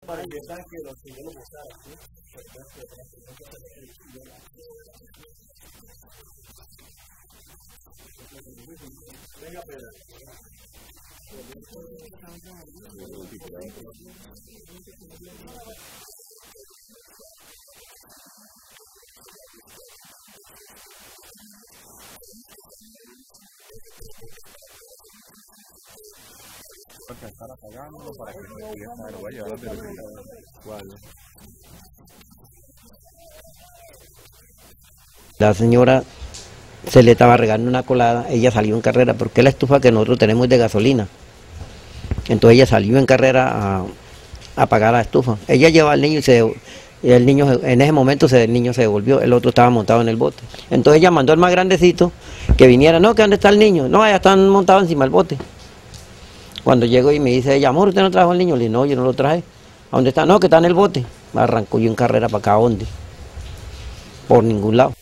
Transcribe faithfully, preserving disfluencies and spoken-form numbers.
Porque estar apagando para que no empiece a lo llevar pero igual. La señora se le estaba regando una colada, ella salió en carrera, porque la estufa que nosotros tenemos es de gasolina. Entonces ella salió en carrera a, a apagar la estufa. Ella llevaba al niño y se, y el niño en ese momento se, el niño se devolvió, el otro estaba montado en el bote. Entonces ella mandó al más grandecito que viniera, no, que dónde está el niño, no, allá están montados encima del bote. Cuando llego y me dice ella, amor, ¿usted no trajo al niño? Le dije, no, yo no lo traje. ¿A dónde está? No, que está en el bote. Me arrancó yo en carrera para acá, ¿a dónde? Por ningún lado.